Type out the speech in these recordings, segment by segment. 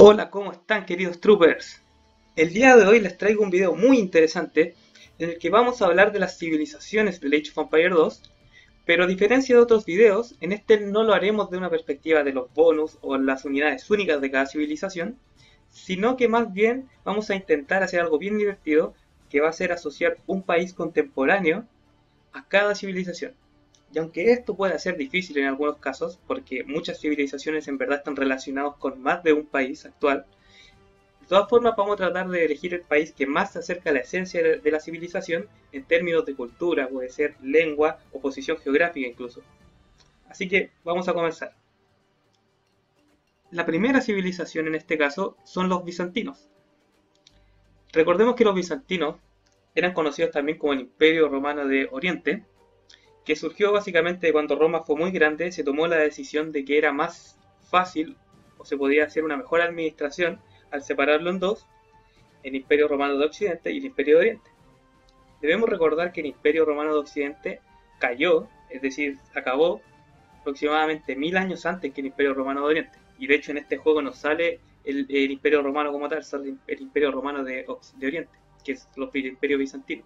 Hola, ¿cómo están queridos troopers? El día de hoy les traigo un video muy interesante en el que vamos a hablar de las civilizaciones de Age of Empires 2, pero a diferencia de otros videos, en este no lo haremos de una perspectiva de los bonus o las unidades únicas de cada civilización, sino que más bien vamos a intentar hacer algo bien divertido, que va a ser asociar un país contemporáneo a cada civilización. Y aunque esto pueda ser difícil en algunos casos, porque muchas civilizaciones en verdad están relacionadas con más de un país actual, de todas formas vamos a tratar de elegir el país que más se acerca a la esencia de la civilización en términos de cultura, puede ser lengua o posición geográfica incluso. Así que vamos a comenzar. La primera civilización en este caso son los bizantinos. Recordemos que los bizantinos eran conocidos también como el Imperio Romano de Oriente, que surgió básicamente cuando Roma fue muy grande, se tomó la decisión de que era más fácil o se podía hacer una mejor administración al separarlo en dos, el Imperio Romano de Occidente y el Imperio de Oriente. Debemos recordar que el Imperio Romano de Occidente cayó, es decir, acabó aproximadamente 1000 años antes que el Imperio Romano de Oriente. Y de hecho en este juego nos sale el Imperio Romano como tal, sale el Imperio Romano de Oriente, que es el Imperio Bizantino.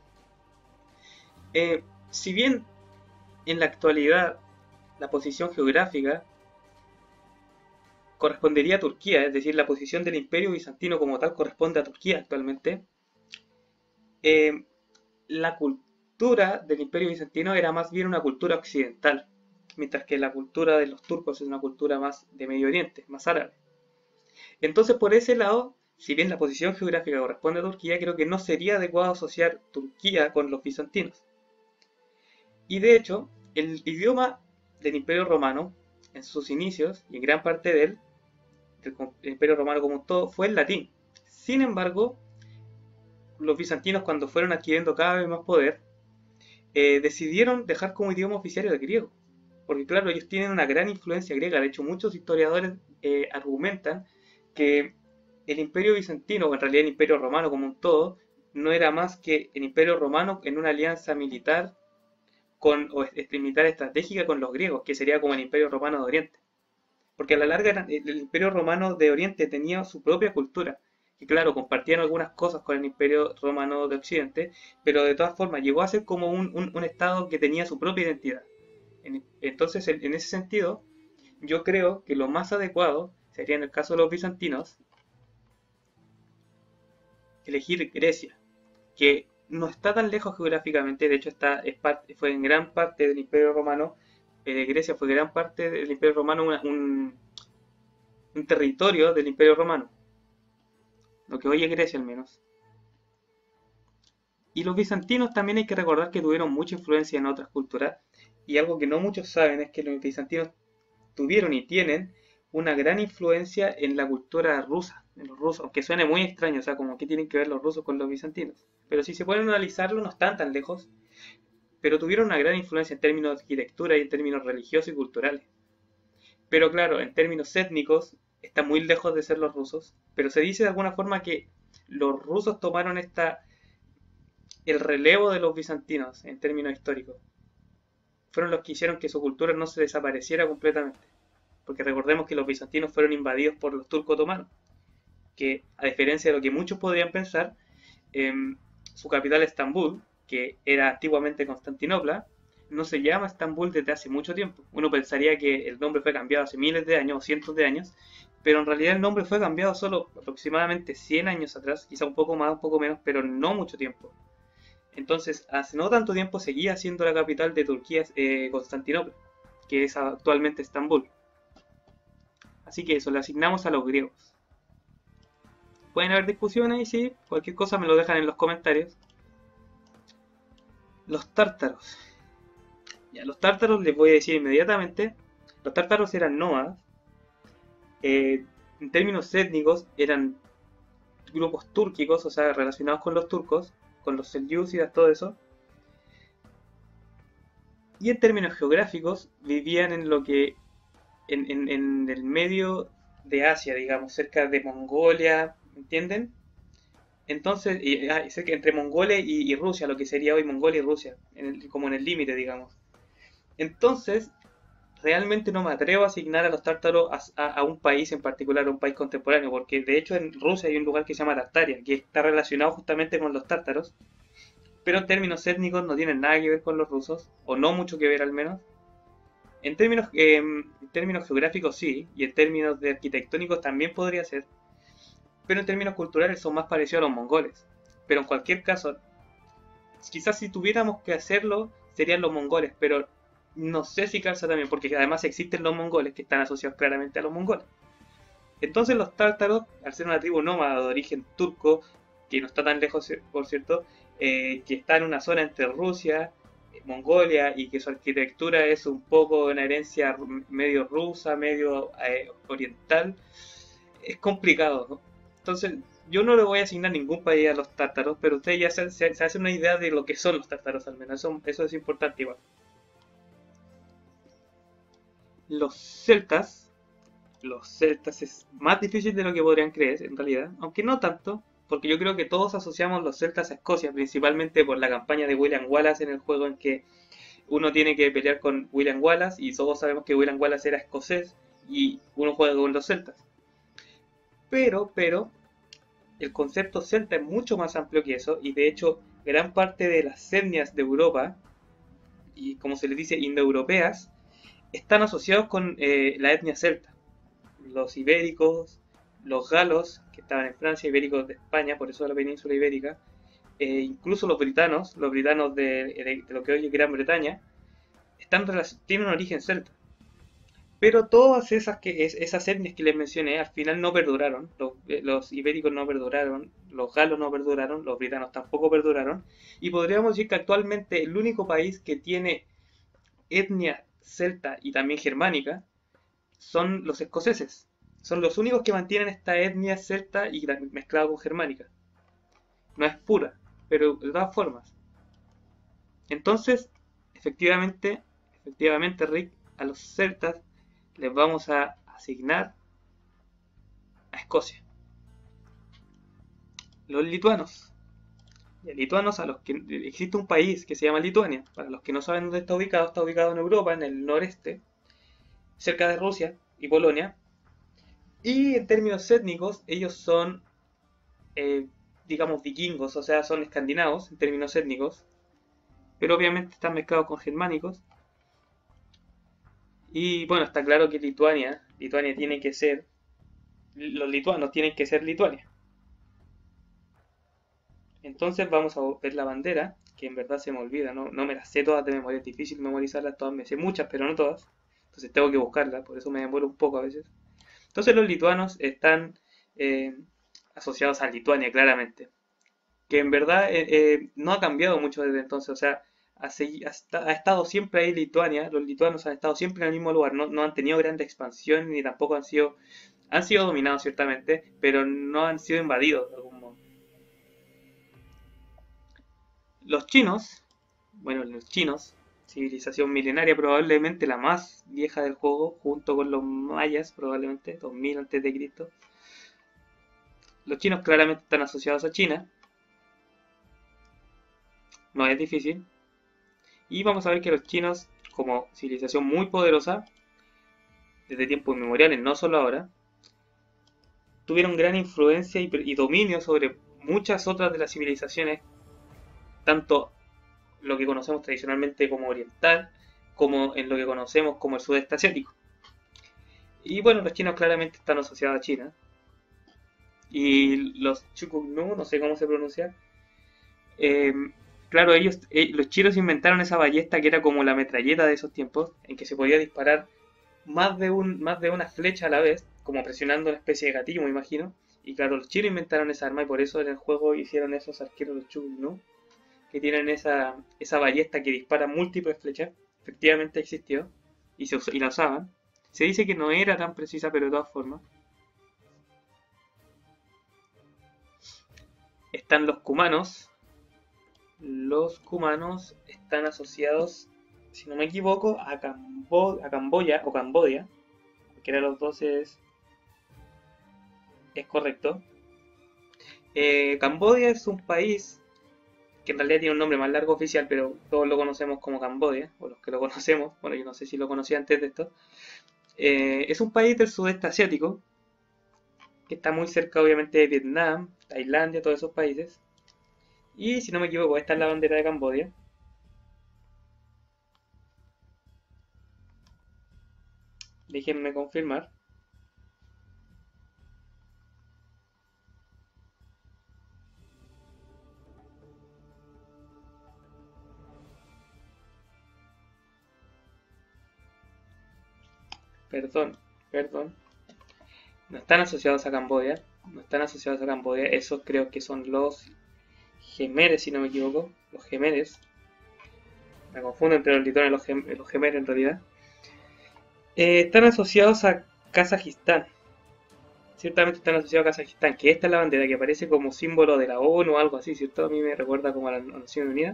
Si bien en la actualidad la posición geográfica correspondería a Turquía, es decir, la posición del Imperio Bizantino como tal corresponde a Turquía actualmente, eh, la cultura del Imperio Bizantino era más bien una cultura occidental, mientras que la cultura de los turcos es una cultura más de Medio Oriente, más árabe. Entonces, por ese lado, si bien la posición geográfica corresponde a Turquía, creo que no sería adecuado asociar Turquía con los bizantinos. Y de hecho, el idioma del Imperio Romano, en sus inicios y en gran parte de él, del Imperio Romano como un todo, fue el latín. Sin embargo, los bizantinos, cuando fueron adquiriendo cada vez más poder, decidieron dejar como idioma oficial el griego. Porque claro, ellos tienen una gran influencia griega. De hecho, muchos historiadores argumentan que el Imperio Bizantino, o en realidad el Imperio Romano como un todo, no era más que el Imperio Romano en una alianza militar militar estratégica con los griegos, que sería como el Imperio Romano de Oriente. Porque a la larga el Imperio Romano de Oriente tenía su propia cultura, que claro, compartían algunas cosas con el Imperio Romano de Occidente, pero de todas formas llegó a ser como un estado que tenía su propia identidad. Entonces, en ese sentido, yo creo que lo más adecuado sería, en el caso de los bizantinos, elegir Grecia, que no está tan lejos geográficamente, de hecho fue en gran parte del Imperio Romano, Grecia fue gran parte del Imperio Romano, un territorio del Imperio Romano, lo que hoy es Grecia al menos. Y los bizantinos también hay que recordar que tuvieron mucha influencia en otras culturas, y algo que no muchos saben es que los bizantinos tuvieron y tienen una gran influencia en la cultura rusa, en los rusos, aunque suene muy extraño, o sea, como que tienen que ver los rusos con los bizantinos. Pero si se pueden analizarlo, no están tan lejos, pero tuvieron una gran influencia en términos de arquitectura y en términos religiosos y culturales. Pero claro, en términos étnicos, está muy lejos de ser los rusos, pero se dice de alguna forma que los rusos tomaron el relevo de los bizantinos en términos históricos. Fueron los que hicieron que su cultura no se desapareciera completamente. Porque recordemos que los bizantinos fueron invadidos por los turcos otomanos, que a diferencia de lo que muchos podrían pensar, su capital Estambul, que era antiguamente Constantinopla, no se llama Estambul desde hace mucho tiempo. Uno pensaría que el nombre fue cambiado hace miles de años o cientos de años, pero en realidad el nombre fue cambiado solo aproximadamente 100 años atrás, quizá un poco más, un poco menos, pero no mucho tiempo. Entonces, hace no tanto tiempo seguía siendo la capital de Turquía, Constantinopla, que es actualmente Estambul. Así que eso, le asignamos a los griegos. Pueden haber discusiones y sí, cualquier cosa me lo dejan en los comentarios. Los tártaros. Ya, los tártaros les voy a decir inmediatamente. Los tártaros eran nómadas. En términos étnicos eran grupos túrquicos, o sea, relacionados con los turcos, con los selyúcidas, todo eso. Y en términos geográficos vivían en lo que en el medio de Asia, digamos, cerca de Mongolia, ¿entienden? Entonces, cerca entre Mongolia y Rusia, lo que sería hoy Mongolia y Rusia, como en el límite, digamos. Entonces, realmente no me atrevo a asignar a los tártaros a un país en particular, a un país contemporáneo, porque de hecho en Rusia hay un lugar que se llama Tartaria, que está relacionado justamente con los tártaros, pero en términos étnicos no tienen nada que ver con los rusos, o no mucho que ver al menos. En términos geográficos sí, y en términos de arquitectónicos también podría ser, pero en términos culturales son más parecidos a los mongoles. Pero en cualquier caso, quizás si tuviéramos que hacerlo, serían los mongoles, pero no sé si calza también, porque además existen los mongoles que están asociados claramente a los mongoles. Entonces los tártaros, al ser una tribu nómada de origen turco, que no está tan lejos, por cierto, que está en una zona entre Rusia, Mongolia, y que su arquitectura es un poco una herencia medio rusa, medio oriental, es complicado, ¿no? Entonces, yo no le voy a asignar ningún país a los tártaros, pero ustedes ya se hacen una idea de lo que son los tártaros al menos, eso es importante igual. Los celtas, los celtas es más difícil de lo que podrían creer en realidad, aunque no tanto, porque yo creo que todos asociamos los celtas a Escocia, principalmente por la campaña de William Wallace en el juego en que uno tiene que pelear con William Wallace y todos sabemos que William Wallace era escocés y uno juega con los celtas. Pero, el concepto celta es mucho más amplio que eso y de hecho gran parte de las etnias de Europa y como se les dice indoeuropeas están asociados con la etnia celta. Los ibéricos, los galos que estaban en Francia, ibéricos de España, por eso de la península ibérica, incluso los britanos de lo que hoy es Gran Bretaña, tienen un origen celta. Pero todas esas etnias que les mencioné al final no perduraron. Los ibéricos no perduraron, los galos no perduraron, los britanos tampoco perduraron. Y podríamos decir que actualmente el único país que tiene etnia celta y también germánica son los escoceses. Son los únicos que mantienen esta etnia celta y mezclada con germánica. No es pura, pero de todas formas. Entonces, efectivamente, Rick, a los celtas les vamos a asignar a Escocia. Los lituanos. Lituanos a los que existe un país que se llama Lituania. Para los que no saben dónde está ubicado en Europa, en el noreste, cerca de Rusia y Polonia. Y en términos étnicos, ellos son, digamos, vikingos, o sea, son escandinavos en términos étnicos. Pero obviamente están mezclados con germánicos. Y bueno, está claro que Lituania tiene que ser, los lituanos tienen que ser Lituania. Entonces vamos a ver la bandera, que en verdad se me olvida, no me las sé todas de memoria, es difícil memorizarlas todas, me sé muchas, pero no todas. Entonces tengo que buscarlas, por eso me demoro un poco a veces. Entonces los lituanos están eh, asociados a Lituania, claramente. Que en verdad no ha cambiado mucho desde entonces, o sea, ha estado siempre ahí Lituania, los lituanos han estado siempre en el mismo lugar, no han tenido gran expansión ni tampoco han sido dominados ciertamente, pero no han sido invadidos de algún modo. Los chinos, bueno, los chinos, civilización milenaria, probablemente la más vieja del juego, junto con los mayas, probablemente, 2000 a.C. Los chinos claramente están asociados a China, no es difícil. Y vamos a ver que los chinos, como civilización muy poderosa, desde tiempos inmemoriales, no solo ahora, tuvieron gran influencia y dominio sobre muchas otras de las civilizaciones, tanto lo que conocemos tradicionalmente como oriental, como en lo que conocemos como el sudeste asiático. Y bueno, los chinos claramente están asociados a China. Y los Chukungnu, no sé cómo se pronuncia, eh, claro, los chinos inventaron esa ballesta que era como la metralleta de esos tiempos, en que se podía disparar más de una flecha a la vez, como presionando una especie de gatillo, me imagino. Y claro, los chinos inventaron esa arma y por eso en el juego hicieron esos arqueros los Chukungnu, que tienen esa ballesta que dispara múltiples flechas. Efectivamente existió y la usaban. Se dice que no era tan precisa, pero de todas formas. Están los cumanos. Los cumanos están asociados, si no me equivoco, a Camboya o Cambodia. Cualquiera de los dos es correcto. Camboya es un país que en realidad tiene un nombre más largo oficial, pero todos lo conocemos como Camboya, o los que lo conocemos, bueno, yo no sé si lo conocía antes de esto. Es un país del sudeste asiático, que está muy cerca obviamente de Vietnam, Tailandia, todos esos países. Y si no me equivoco, esta es la bandera de Camboya. Déjenme confirmar. Perdón, perdón. No están asociados a Camboya. No están asociados a Camboya. Esos creo que son los Gemeres, si no me equivoco. Los Gemeres. Me confundo entre los litones y los Gemeres en realidad. Están asociados a Kazajistán. Ciertamente están asociados a Kazajistán, que esta es la bandera que aparece como símbolo de la ONU o algo así, ¿cierto? A mí me recuerda como a las Naciones Unidas.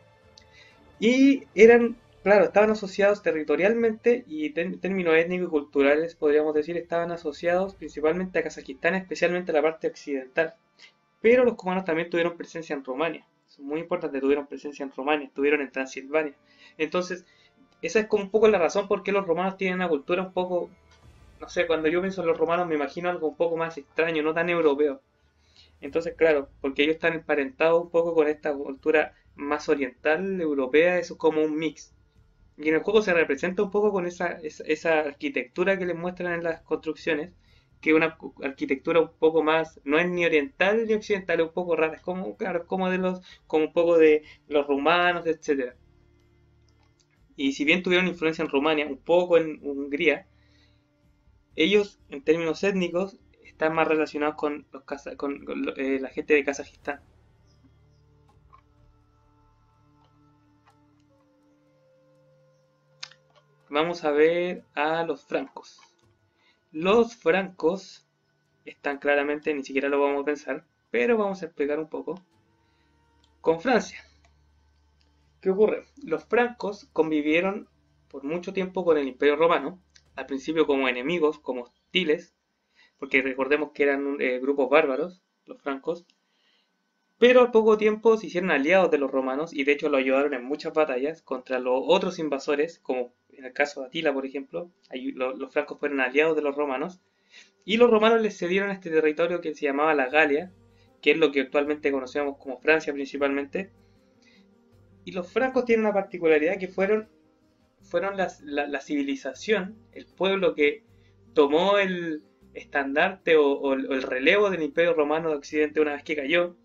Y eran, claro, estaban asociados territorialmente y en términos étnicos y culturales, podríamos decir, estaban asociados principalmente a Kazajistán, especialmente a la parte occidental. Pero los cubanos también tuvieron presencia en Rumania. Es muy importante, tuvieron presencia en Rumania, estuvieron en Transilvania. Entonces, esa es como un poco la razón por qué los romanos tienen una cultura un poco, no sé, cuando yo pienso en los romanos me imagino algo un poco más extraño, no tan europeo. Entonces, claro, porque ellos están emparentados un poco con esta cultura más oriental, europea, eso es como un mix. Y en el juego se representa un poco con esa arquitectura que les muestran en las construcciones, que es una arquitectura un poco más, no es ni oriental ni occidental, es un poco rara, es como, claro, es como de como un poco de los rumanos, etcétera. Y si bien tuvieron influencia en Rumania, un poco en Hungría, ellos en términos étnicos están más relacionados con la gente de Kazajistán. Vamos a ver a los francos. Los francos están claramente, ni siquiera lo vamos a pensar, pero vamos a explicar un poco. Con Francia, ¿qué ocurre? Los francos convivieron por mucho tiempo con el Imperio Romano, al principio como enemigos, como hostiles, porque recordemos que eran grupos bárbaros, los francos, pero al poco tiempo se hicieron aliados de los romanos y de hecho lo ayudaron en muchas batallas contra los otros invasores, como en el caso de Atila, por ejemplo, los francos fueron aliados de los romanos y los romanos les cedieron este territorio que se llamaba la Galia, que es lo que actualmente conocemos como Francia principalmente. Y los francos tienen una particularidad que fueron la civilización, el pueblo que tomó el estandarte o el relevo del Imperio Romano de Occidente una vez que cayó.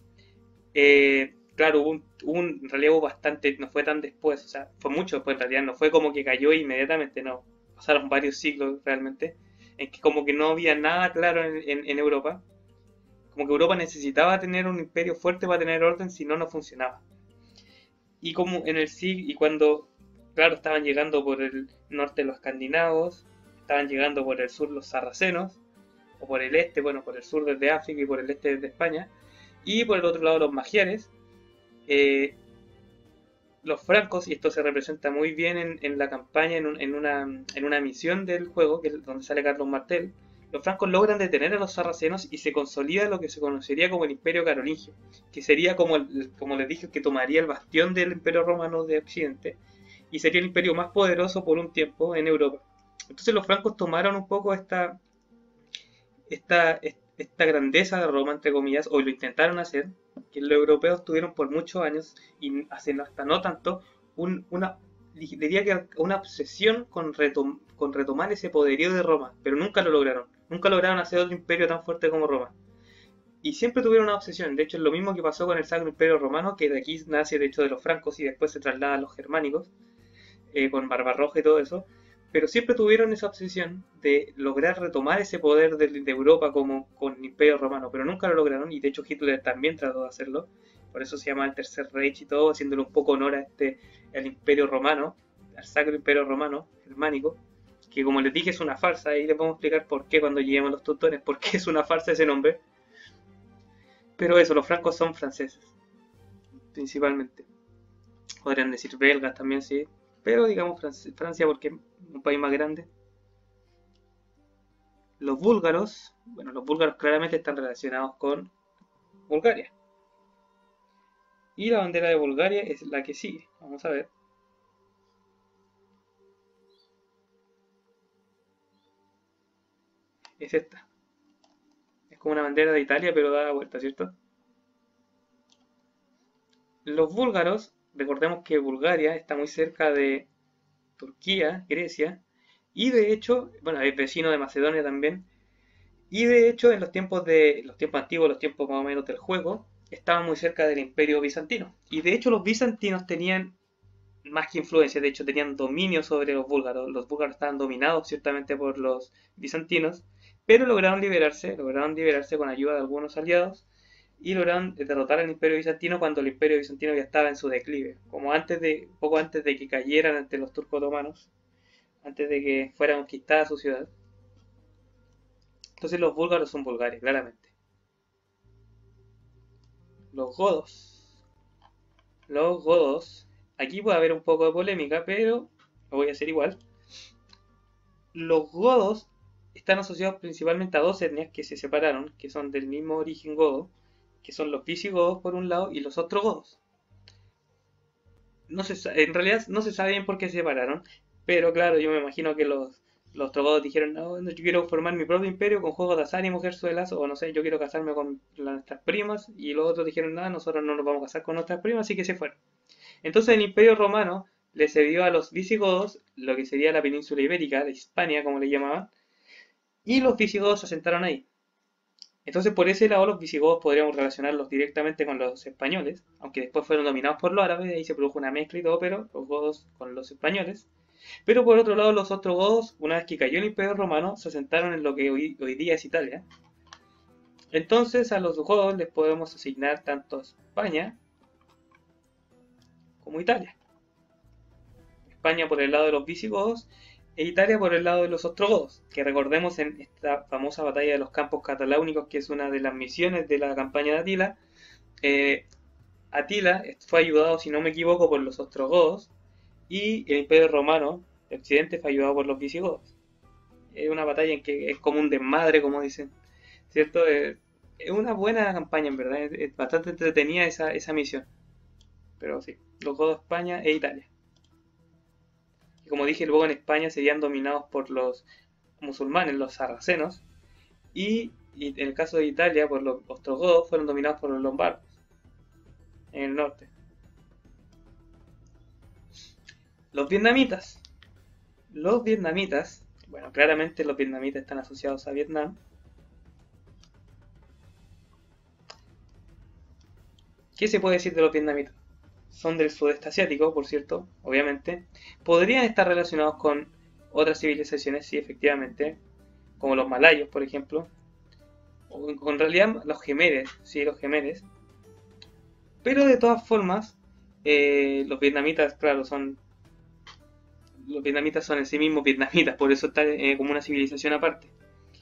Claro, hubo un relevo bastante, no fue tan después, o sea, fue mucho después en realidad, no fue como que cayó inmediatamente, no, pasaron varios siglos realmente, en que como que no había nada claro en Europa, como que Europa necesitaba tener un imperio fuerte para tener orden, si no, no funcionaba. Y como en el siglo, y cuando, claro, estaban llegando por el norte los escandinavos, estaban llegando por el sur los sarracenos, o por el este, bueno, por el sur desde África y por el este desde España, y por el otro lado los magiares, eh, los francos, y esto se representa muy bien en la campaña, en una misión del juego, que es donde sale Carlos Martel, los francos logran detener a los sarracenos y se consolida lo que se conocería como el Imperio Carolingio, que sería como les dije, que tomaría el bastión del Imperio Romano de Occidente y sería el imperio más poderoso por un tiempo en Europa. Entonces los francos tomaron un poco esta grandeza de Roma, entre comillas, o lo intentaron hacer, que los europeos tuvieron por muchos años, y hasta no tanto, diría que una obsesión con retomar ese poderío de Roma, pero nunca lo lograron. Nunca lograron hacer otro imperio tan fuerte como Roma. Y siempre tuvieron una obsesión. De hecho, es lo mismo que pasó con el Sacro Imperio Romano, que de aquí nace de hecho de los francos y después se traslada a los germánicos, con Barbarroja y todo eso, pero siempre tuvieron esa obsesión de lograr retomar ese poder de Europa como con el Imperio Romano, pero nunca lo lograron y de hecho Hitler también trató de hacerlo, por eso se llama el Tercer Reich y todo, haciéndole un poco honor a el Imperio Romano, al Sacro Imperio Romano Germánico, que como les dije es una farsa, y les vamos a explicar por qué cuando lleguemos a los tutoriales, por qué es una farsa ese nombre, pero eso, los francos son franceses, principalmente. Podrían decir belgas también, sí, pero digamos Francia porque es un país más grande. Los búlgaros, bueno, los búlgaros claramente están relacionados con Bulgaria. Y la bandera de Bulgaria es la que sigue. Vamos a ver. Es esta. Es como una bandera de Italia, pero da la vuelta, ¿cierto? Los búlgaros, recordemos que Bulgaria está muy cerca de Turquía, Grecia, y de hecho, bueno, es vecino de Macedonia también, y de hecho en los tiempos antiguos, los tiempos más o menos del juego, estaban muy cerca del Imperio Bizantino. Y de hecho los bizantinos tenían más que influencia, de hecho tenían dominio sobre los búlgaros. Los búlgaros estaban dominados ciertamente por los bizantinos, pero lograron liberarse con ayuda de algunos aliados y lograron derrotar al Imperio Bizantino cuando el Imperio Bizantino ya estaba en su declive, como poco antes de que cayeran ante los turcos otomanos, antes de que fuera conquistada su ciudad. Entonces los búlgaros son Bulgaria, claramente. Los godos. Los godos. Aquí puede haber un poco de polémica, pero lo voy a hacer igual. Los godos están asociados principalmente a dos etnias que se separaron, que son del mismo origen godo, que son los visigodos por un lado y los ostrogodos. En realidad no se sabe bien por qué se separaron, pero claro, yo me imagino que los ostrogodos dijeron, no, yo quiero formar mi propio imperio con juegos de azar y mujerzuelas, o no sé, yo quiero casarme con nuestras primas, y los otros dijeron, nada, nosotros no nos vamos a casar con nuestras primas, así que se fueron. Entonces el Imperio Romano le cedió a los visigodos lo que sería la península ibérica, de Hispania, como le llamaban, y los visigodos se asentaron ahí. Entonces por ese lado los visigodos podríamos relacionarlos directamente con los españoles, aunque después fueron dominados por los árabes, y ahí se produjo una mezcla y todo, pero los godos con los españoles. Pero por otro lado los ostrogodos, una vez que cayó el Imperio Romano, se asentaron en lo que hoy día es Italia. Entonces a los godos les podemos asignar tanto España como Italia. España por el lado de los visigodos e Italia por el lado de los ostrogodos, que recordemos en esta famosa batalla de los campos cataláunicos, que es una de las misiones de la campaña de Atila. Atila fue ayudado, si no me equivoco, por los ostrogodos, y el Imperio Romano de Occidente fue ayudado por los visigodos. Es una batalla en que es como un desmadre, como dicen, ¿cierto? Es una buena campaña, en verdad, es bastante entretenida esa misión. Pero sí, los godos, España e Italia. Y como dije, luego en España serían dominados por los musulmanes, los sarracenos, y en el caso de Italia, por los ostrogodos, fueron dominados por los lombardos, en el norte. Los vietnamitas. Los vietnamitas, bueno, claramente los vietnamitas están asociados a Vietnam. ¿Qué se puede decir de los vietnamitas? Son del sudeste asiático, por cierto, obviamente. Podrían estar relacionados con otras civilizaciones, sí, efectivamente, como los malayos, por ejemplo. O en realidad los gemeres, sí, los gemeres. Pero de todas formas, los vietnamitas, claro, los vietnamitas son en sí mismos vietnamitas, por eso está como una civilización aparte.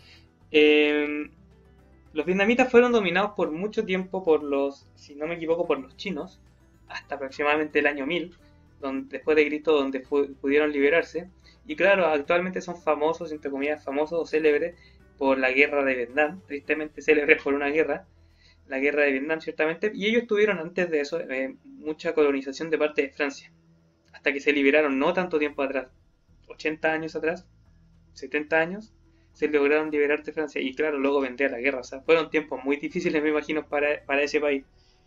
Los vietnamitas fueron dominados por mucho tiempo por si no me equivoco, por los chinos, hasta aproximadamente el año 1000, después de Cristo, donde pudieron liberarse. Y claro, actualmente son famosos, entre comillas, famosos o célebres por la guerra de Vietnam, tristemente célebres por una guerra, la guerra de Vietnam ciertamente, y ellos tuvieron antes de eso mucha colonización de parte de Francia, hasta que se liberaron no tanto tiempo atrás, 80 años atrás, 70 años, se lograron liberar de Francia, y claro, luego vendría la guerra. O sea, fueron tiempos muy difíciles, me imagino, para ese país.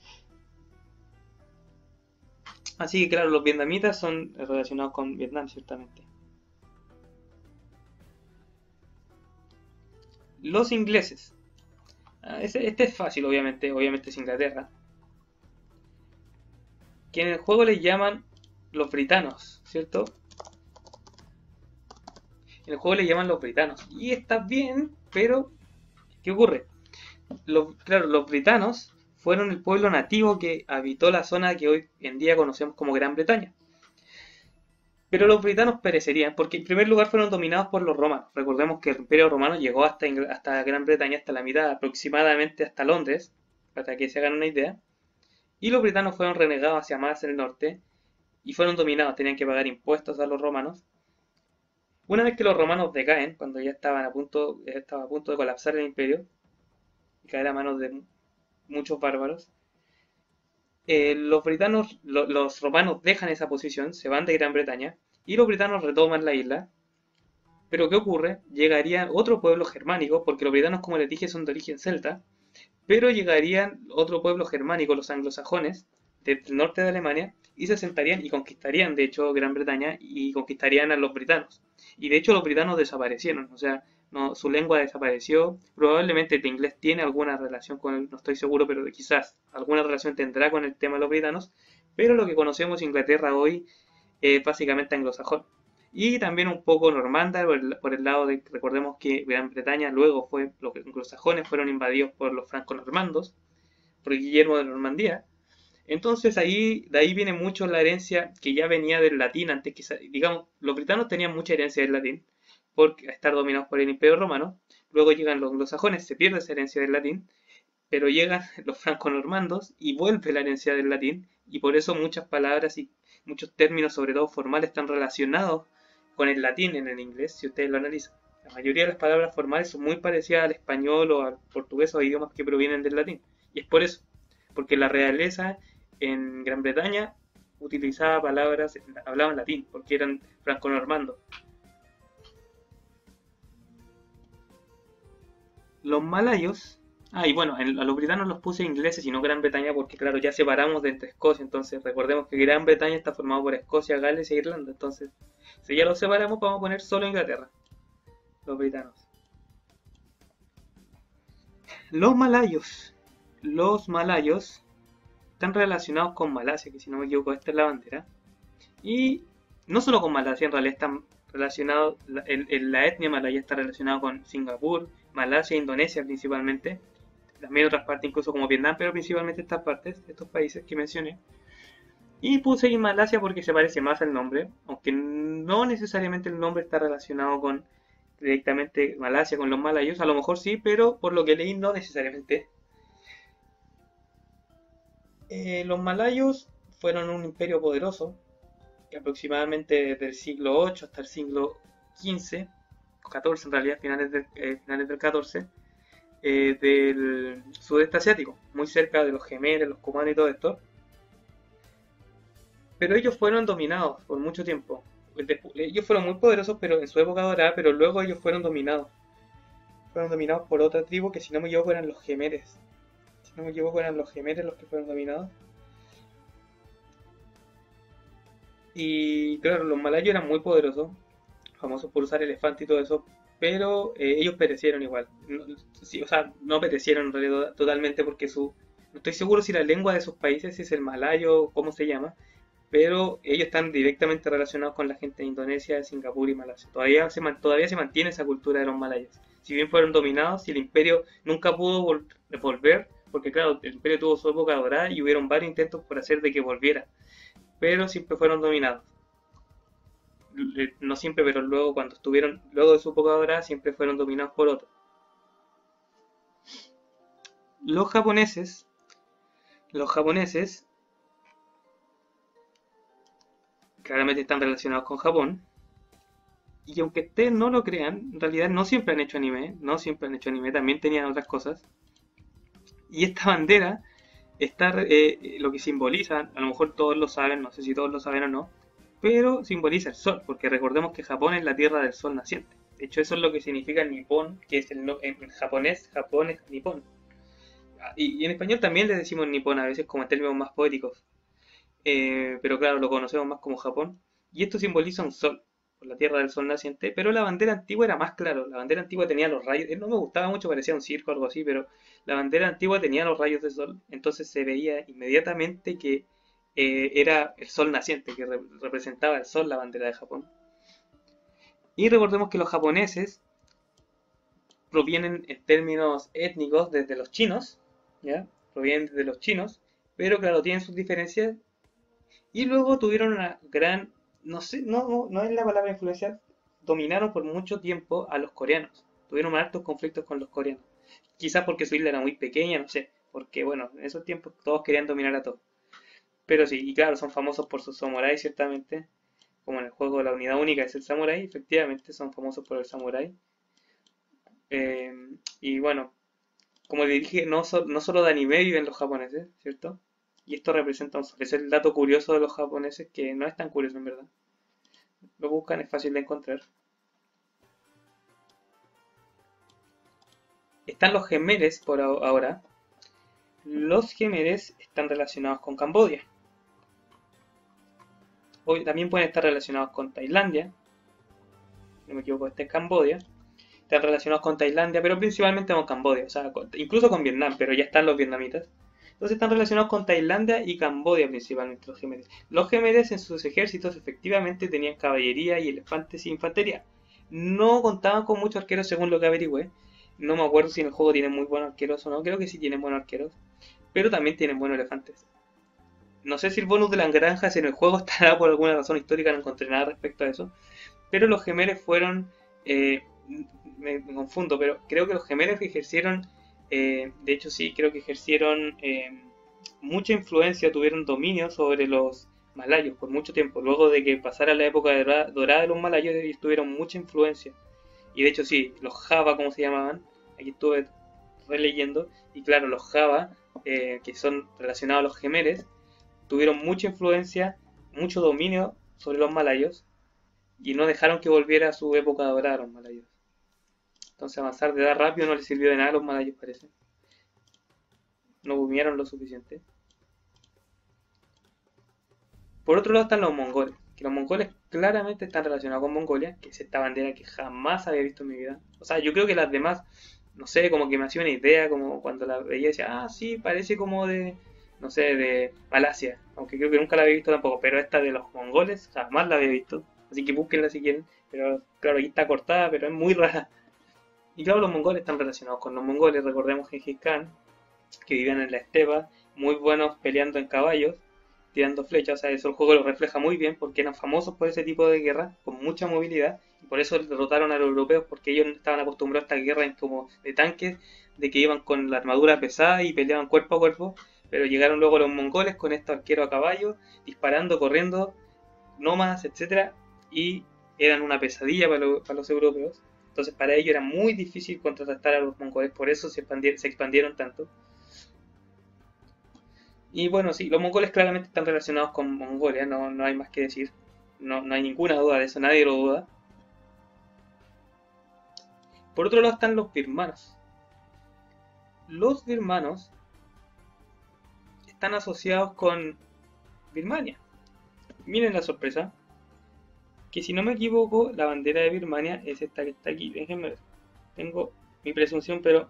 Así que claro, los vietnamitas son relacionados con Vietnam, ciertamente. Los ingleses. Este es fácil, obviamente es Inglaterra. Que en el juego les llaman los britanos, ¿cierto? En el juego les llaman los britanos. Y está bien, pero ¿qué ocurre? Claro, los britanos fueron el pueblo nativo que habitó la zona que hoy en día conocemos como Gran Bretaña. Pero los britanos perecerían porque en primer lugar fueron dominados por los romanos. Recordemos que el Imperio Romano llegó hasta Gran Bretaña, hasta la mitad, aproximadamente hasta Londres, para que se hagan una idea. Y los britanos fueron renegados hacia más el norte y fueron dominados, tenían que pagar impuestos a los romanos. Una vez que los romanos decaen, cuando ya estaba a punto de colapsar el imperio y caer a manos de muchos bárbaros, los romanos dejan esa posición, se van de Gran Bretaña, y los britanos retoman la isla. Pero ¿qué ocurre? Llegarían otro pueblo germánico, porque los britanos, como les dije, son de origen celta, pero llegarían otro pueblo germánico, los anglosajones, del norte de Alemania, y se asentarían y conquistarían, de hecho, Gran Bretaña y conquistarían a los britanos. Y de hecho los britanos desaparecieron, o sea, no, su lengua desapareció. Probablemente el inglés tiene alguna relación con él, no estoy seguro, pero quizás alguna relación tendrá con el tema de los britanos. Pero lo que conocemos Inglaterra hoy es básicamente anglosajón. Y también un poco normanda por el lado de, recordemos que Gran Bretaña luego fue, los anglosajones fueron invadidos por los franco-normandos, por Guillermo de Normandía. Entonces ahí, de ahí viene mucho la herencia que ya venía del latín antes que, digamos, los britanos tenían mucha herencia del latín por estar dominados por el Imperio Romano. Luego llegan los anglosajones, se pierde esa herencia del latín, pero llegan los franco-normandos y vuelve la herencia del latín y por eso muchas palabras y muchos términos, sobre todo formales, están relacionados con el latín en el inglés, si ustedes lo analizan. La mayoría de las palabras formales son muy parecidas al español o al portugués o a idiomas que provienen del latín. Y es por eso, porque la realeza en Gran Bretaña utilizaba palabras, hablaban latín, porque eran franco-normandos. Los malayos, y bueno, a los britanos los puse ingleses y no Gran Bretaña porque claro, ya separamos de entre Escocia, entonces recordemos que Gran Bretaña está formado por Escocia, Gales e Irlanda, entonces si ya los separamos vamos a poner solo Inglaterra, los britanos. Los malayos, los malayos están relacionados con Malasia, que si no me equivoco esta es la bandera, y no solo con Malasia, en realidad están relacionados, la etnia malaya está relacionada con Singapur, Malasia, Indonesia principalmente, también otras partes incluso como Vietnam, pero principalmente estas partes, estos países que mencioné. Y puse ahí Malasia porque se parece más al nombre, aunque no necesariamente el nombre está relacionado con directamente Malasia, con los malayos, a lo mejor sí, pero por lo que leí no necesariamente. Los malayos fueron un imperio poderoso, que aproximadamente desde el siglo VIII hasta el siglo XV, XIV en realidad, finales del XIV, del sudeste asiático, muy cerca de los Jemeres, los Cumanos y todo esto. Pero ellos fueron dominados por mucho tiempo. Ellos fueron muy poderosos pero en su época dorada, pero luego ellos fueron dominados. Fueron dominados por otra tribu que si no me equivoco eran los Jemeres. Si no me equivoco eran los Jemeres los que fueron dominados. Y claro, los malayos eran muy poderosos, famosos por usar elefante y todo eso, pero ellos perecieron igual. No, sí, o sea, no perecieron en realidad totalmente porque no estoy seguro si la lengua de sus países es el malayo o cómo se llama, pero ellos están directamente relacionados con la gente de Indonesia, Singapur y Malasia. Todavía se mantiene esa cultura de los malayos. Si bien fueron dominados, y el imperio nunca pudo volver, porque claro, el imperio tuvo su época dorada y hubieron varios intentos por hacer de que volviera, pero siempre fueron dominados. No siempre, pero luego cuando estuvieron, luego de su época dorada, siempre fueron dominados por otros. Los japoneses, los japoneses claramente están relacionados con Japón. Y aunque ustedes no lo crean, en realidad no siempre han hecho anime, no siempre han hecho anime, también tenían otras cosas. Y esta bandera está lo que simboliza, a lo mejor todos lo saben, no sé si todos lo saben o no, pero simboliza el sol, porque recordemos que Japón es la tierra del sol naciente. De hecho, eso es lo que significa Nippon, que es en japonés, Japón es Nippon. Y en español también le decimos Nippon a veces como en términos más poéticos. Pero claro, lo conocemos más como Japón. Y esto simboliza un sol, por la tierra del sol naciente, pero la bandera antigua era más claro. La bandera antigua tenía los rayos, no me gustaba mucho, parecía un circo o algo así, pero la bandera antigua tenía los rayos del sol, entonces se veía inmediatamente que era el sol naciente, que representaba el sol la bandera de Japón. Y recordemos que los japoneses provienen en términos étnicos desde los chinos, ¿ya? Provienen desde los chinos, pero claro, tienen sus diferencias. Y luego tuvieron una gran, no sé, no es la palabra influenciar, dominaron por mucho tiempo a los coreanos. Tuvieron hartos conflictos con los coreanos. Quizás porque su isla era muy pequeña, no sé. Porque bueno, en esos tiempos todos querían dominar a todos. Pero sí, y claro, son famosos por sus samuráis, ciertamente. Como en el juego la unidad única es el samurái, efectivamente son famosos por el samurái. Y bueno, como le dije, no solo de anime viven los japoneses, ¿cierto? Y esto representa un sol. Ese es el dato curioso de los japoneses, que no es tan curioso en verdad. Lo buscan, es fácil de encontrar. Están los Jemeres por ahora. Los Jemeres están relacionados con Camboya. Hoy también pueden estar relacionados con Tailandia. No me equivoco, este es Camboya. Están relacionados con Tailandia, pero principalmente con Camboya. O sea, incluso con Vietnam, pero ya están los vietnamitas. Entonces están relacionados con Tailandia y Camboya principalmente los Jemeres. Los Jemeres en sus ejércitos efectivamente tenían caballería y elefantes y infantería. No contaban con muchos arqueros según lo que averigüé. No me acuerdo si en el juego tienen muy buenos arqueros o no. Creo que sí tienen buenos arqueros. Pero también tienen buenos elefantes. No sé si el bonus de las granjas en el juego estará por alguna razón histórica, no encontré nada respecto a eso. Pero los Jemeres fueron... me confundo, pero creo que los Jemeres ejercieron... de hecho sí, creo que ejercieron mucha influencia, tuvieron dominio sobre los malayos por mucho tiempo. Luego de que pasara la época dorada de los malayos, ellos tuvieron mucha influencia. Y de hecho sí, los Java, como se llamaban, aquí estuve releyendo, y claro, los Java, que son relacionados a los Jemeres, tuvieron mucha influencia, mucho dominio sobre los malayos, y no dejaron que volviera a su época dorada a los malayos. Entonces avanzar de edad rápido no les sirvió de nada a los malayos, parece. No durmieron lo suficiente. Por otro lado están los mongoles, que los mongoles claramente están relacionados con Mongolia, que es esta bandera que jamás había visto en mi vida. O sea, yo creo que las demás, no sé, como que me hacía una idea, como cuando la veía decía, ah, sí, parece como de, no sé, de Malasia, aunque creo que nunca la había visto tampoco, pero esta de los mongoles jamás la había visto, así que búsquenla si quieren, pero claro, aquí está cortada, pero es muy rara. Y claro, los mongoles están relacionados con los mongoles, recordemos Gengis Khan, que vivían en la estepa, muy buenos peleando en caballos, tirando flechas, o sea, eso el juego lo refleja muy bien porque eran famosos por ese tipo de guerra, con mucha movilidad, y por eso derrotaron a los europeos, porque ellos no estaban acostumbrados a esta guerra como de tanques, de que iban con la armadura pesada y peleaban cuerpo a cuerpo, pero llegaron luego los mongoles con estos arqueros a caballo, disparando, corriendo, nómadas, etcétera, y eran una pesadilla para los europeos. Entonces para ellos era muy difícil contrarrestar a los mongoles, por eso se expandieron tanto. Y bueno, sí, los mongoles claramente están relacionados con Mongolia, no hay más que decir. No hay ninguna duda de eso, nadie lo duda. Por otro lado están los birmanos. Los birmanos están asociados con Birmania. Miren la sorpresa, que si no me equivoco, la bandera de Birmania es esta que está aquí. Déjenme ver. Tengo mi presunción, pero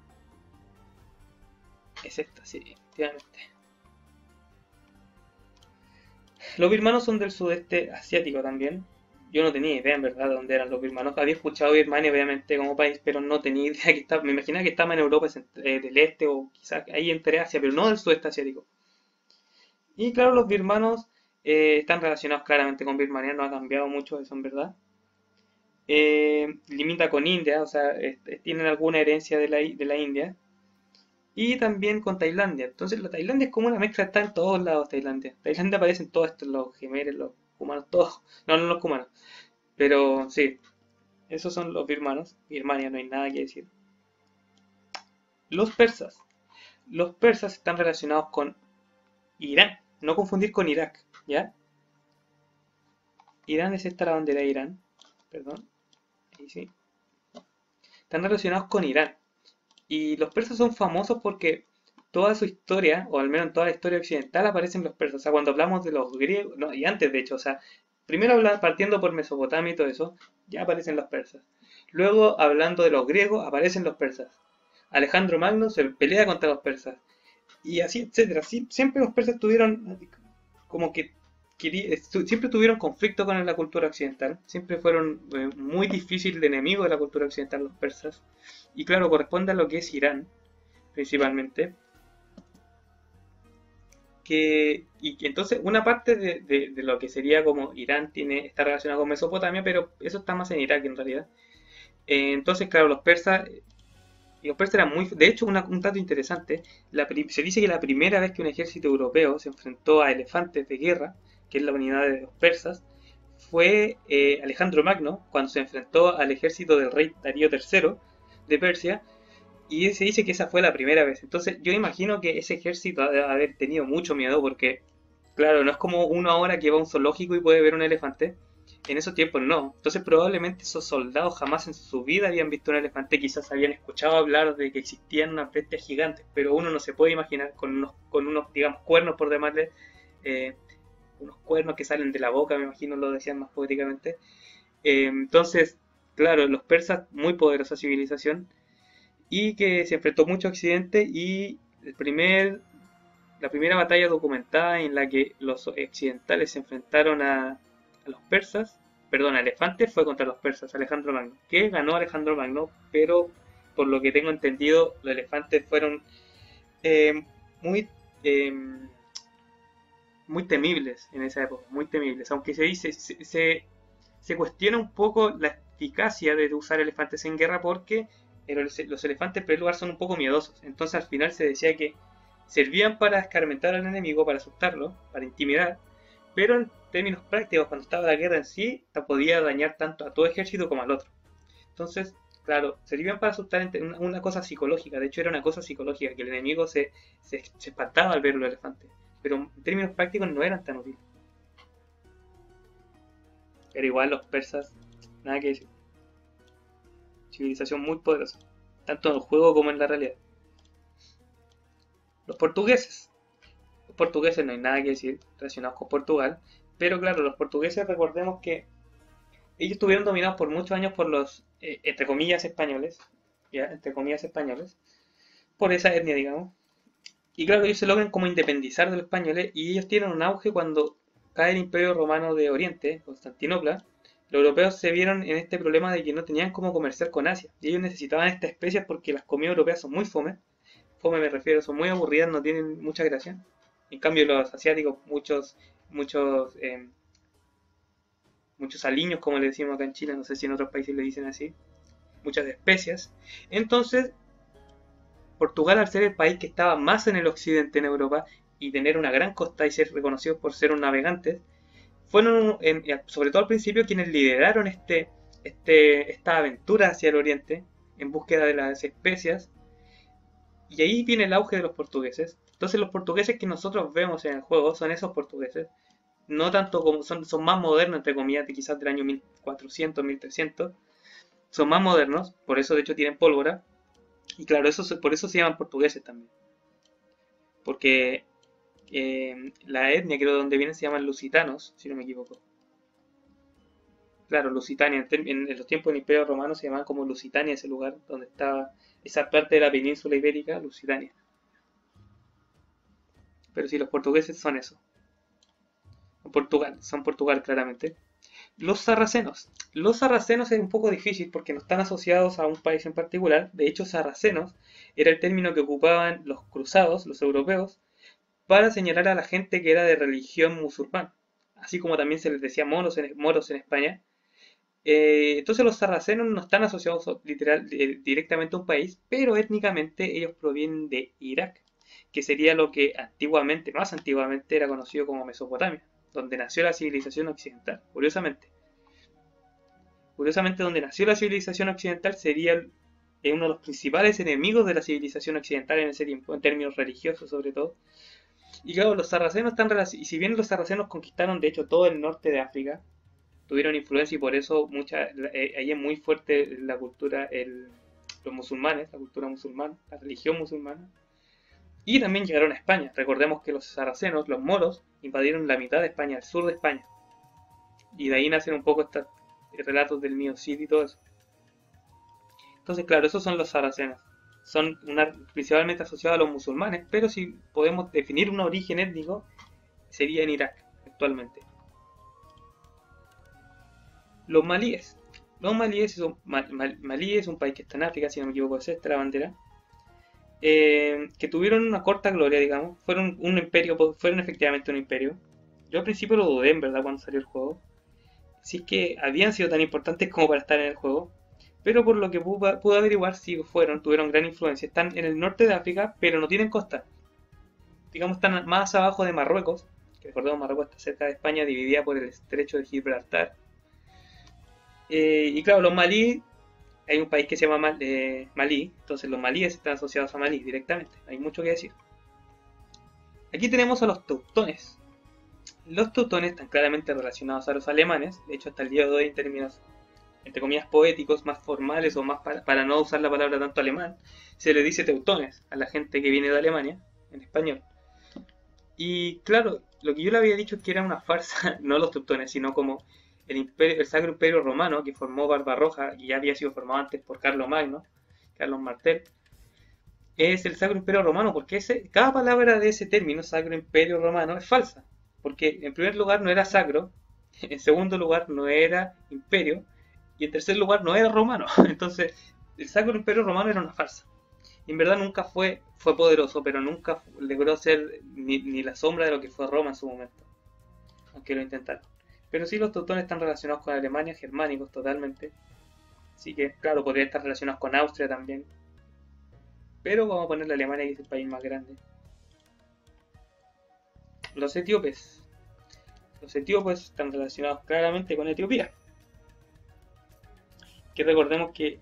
es esta, sí, efectivamente. Los birmanos son del sudeste asiático también. Yo no tenía idea en verdad de dónde eran los birmanos. Había escuchado Birmania obviamente como país, pero no tenía idea que estaba. Me imaginaba que estaba en Europa del este o quizás ahí entre Asia, pero no del sudeste asiático. Y claro, los birmanos están relacionados claramente con Birmania, no ha cambiado mucho eso en verdad. Limita con India, o sea, tienen alguna herencia de la India. Y también con Tailandia. Entonces la Tailandia es como una mezcla, está en todos lados Tailandia. Tailandia aparecen todos estos, los gemeres, los cumanos, todos. No, no los cumanos. Pero sí, esos son los birmanos. Birmania no hay nada que decir. Los persas. Los persas están relacionados con Irán. No confundir con Irak, ¿ya? Irán es esta la bandera de Irán. Perdón. Ahí sí. Están relacionados con Irán. Y los persas son famosos porque toda su historia, o al menos en toda la historia occidental, aparecen los persas. O sea, cuando hablamos de los griegos, no, y antes de hecho, o sea, primero partiendo por Mesopotamia y todo eso, ya aparecen los persas. Luego, hablando de los griegos, aparecen los persas. Alejandro Magno se pelea contra los persas. Y así, etcétera. Siempre los persas tuvieron como que siempre tuvieron conflicto con la cultura occidental. Siempre fueron muy difíciles de enemigos de la cultura occidental los persas. Y claro, corresponde a lo que es Irán, principalmente. Y que entonces una parte de lo que sería como Irán está relacionado con Mesopotamia, pero eso está más en Irak en realidad. Entonces, claro, los persas eran muy... De hecho, un dato interesante, se dice que la primera vez que un ejército europeo se enfrentó a elefantes de guerra, que es la unidad de los persas, fue Alejandro Magno, cuando se enfrentó al ejército del rey Darío III de Persia, Y se dice que esa fue la primera vez. Entonces yo imagino que ese ejército ha de haber tenido mucho miedo porque, claro, no es como uno ahora que va a un zoológico y puede ver un elefante. En esos tiempos no. Entonces probablemente esos soldados jamás en su vida habían visto un elefante, quizás habían escuchado hablar de que existían unas bestias gigantes, pero uno no se puede imaginar con unos digamos, cuernos por llamarle, eh, unos cuernos que salen de la boca, me imagino lo decían más poéticamente. Entonces, claro, los persas, muy poderosa civilización, y que se enfrentó mucho a Occidente y la primera batalla documentada en la que los occidentales se enfrentaron a los persas, perdón, a elefantes, fue contra los persas, Alejandro Magno, que ganó Alejandro Magno, pero por lo que tengo entendido, los elefantes fueron eh, muy, eh, muy temibles en esa época, muy temibles, aunque se dice, se cuestiona un poco la eficacia de usar elefantes en guerra porque los elefantes en primer lugar son un poco miedosos, entonces al final se decía que servían para escarmentar al enemigo, para asustarlo, para intimidar, pero en términos prácticos, cuando estaba la guerra en sí, podía dañar tanto a tu ejército como al otro. Entonces, claro, servían para asustar una cosa psicológica, de hecho era una cosa psicológica, que el enemigo se espantaba al ver los elefantes, pero en términos prácticos no eran tan útiles. Pero igual los persas, nada que decir, civilización muy poderosa, tanto en el juego como en la realidad. Los portugueses. Los portugueses no hay nada que decir relacionados con Portugal, pero claro, los portugueses recordemos que ellos estuvieron dominados por muchos años por los, entre comillas, españoles, ¿ya? Entre comillas, españoles, por esa etnia, digamos. Y claro, ellos se logran como independizar de los españoles y ellos tienen un auge cuando cae el Imperio Romano de Oriente, Constantinopla. Los europeos se vieron en este problema de que no tenían cómo comerciar con Asia. Y ellos necesitaban estas especias porque las comidas europeas son muy fome. Fome me refiero, son muy aburridas, no tienen mucha gracia. En cambio los asiáticos, muchos, muchos aliños, como le decimos acá en Chile, no sé si en otros países le dicen así, muchas especias. Entonces, Portugal, al ser el país que estaba más en el occidente en Europa y tener una gran costa y ser reconocidos por ser un navegante, fueron, sobre todo al principio, quienes lideraron esta aventura hacia el oriente en búsqueda de las especias. Y ahí viene el auge de los portugueses. Entonces los portugueses que nosotros vemos en el juego son esos portugueses. No tanto como son más modernos, entre comillas, de quizás del año 1400, 1300. Son más modernos, por eso de hecho tienen pólvora. Y claro, por eso se llaman portugueses también. Porque la etnia, creo, de donde vienen se llaman lusitanos, si no me equivoco. Claro, Lusitania, en los tiempos del Imperio Romano se llamaba como Lusitania ese lugar donde estaba esa parte de la península ibérica, Lusitania. Pero sí, los portugueses son eso. Portugal, son Portugal claramente. Los sarracenos. Los sarracenos es un poco difícil porque no están asociados a un país en particular. De hecho, sarracenos era el término que ocupaban los cruzados, los europeos, para señalar a la gente que era de religión musulmana. Así como también se les decía moros en España. Entonces los sarracenos no están asociados directamente a un país, pero étnicamente ellos provienen de Irak, que sería lo que antiguamente, más antiguamente, era conocido como Mesopotamia, donde nació la civilización occidental, curiosamente. Curiosamente, donde nació la civilización occidental sería uno de los principales enemigos de la civilización occidental en ese tiempo, en términos religiosos sobre todo. Y claro, los sarracenos están relacionados, y si bien los sarracenos conquistaron de hecho todo el norte de África, tuvieron influencia y por eso ahí es muy fuerte la cultura, los musulmanes, la cultura musulmana, la religión musulmana. Y también llegaron a España. Recordemos que los sarracenos, los moros, invadieron la mitad de España, el sur de España. Y de ahí nacen un poco estos relatos del Mío Cid y todo eso. Entonces, claro, esos son los sarracenos. Son principalmente asociados a los musulmanes, pero si podemos definir un origen étnico, sería en Irak, actualmente. Los malíes. Los malíes Malí es un país que está en África, si no me equivoco, es esta la bandera. Que tuvieron una corta gloria, digamos. Fueron un imperio, fueron efectivamente un imperio. Yo al principio lo dudé, en verdad, cuando salió el juego. Si es que habían sido tan importantes como para estar en el juego. Pero por lo que pude averiguar, sí tuvieron gran influencia. Están en el norte de África, pero no tienen costa. Digamos, están más abajo de Marruecos. Que recordemos, Marruecos está cerca de España, dividida por el estrecho de Gibraltar. Y claro, los malí hay un país que se llama Malí, entonces los malíes están asociados a Malí directamente, hay mucho que decir. Aquí tenemos a los teutones. Los teutones están claramente relacionados a los alemanes, de hecho hasta el día de hoy en términos, entre comillas, poéticos, más formales o más para no usar la palabra tanto alemán, se le dice teutones a la gente que viene de Alemania, en español. Y claro, lo que yo le había dicho es que era una farsa, no los teutones, sino como el Sacro Imperio Romano que formó Barbarroja y ya había sido formado antes por Carlos Magno, Carlos Martel, es el Sacro Imperio Romano, porque cada palabra de ese término, Sacro Imperio Romano, es falsa. Porque en primer lugar no era sacro, en segundo lugar no era imperio, y en tercer lugar no era romano. Entonces, el Sacro Imperio Romano era una farsa. Y en verdad nunca fue poderoso, pero nunca logró ser ni la sombra de lo que fue Roma en su momento. Aunque lo intentaron. Pero sí, los teutones están relacionados con Alemania, germánicos totalmente. Así que, claro, podría estar relacionados con Austria también. Pero vamos a ponerle Alemania, que es el país más grande. Los etíopes. Los etíopes están relacionados claramente con Etiopía. Que recordemos que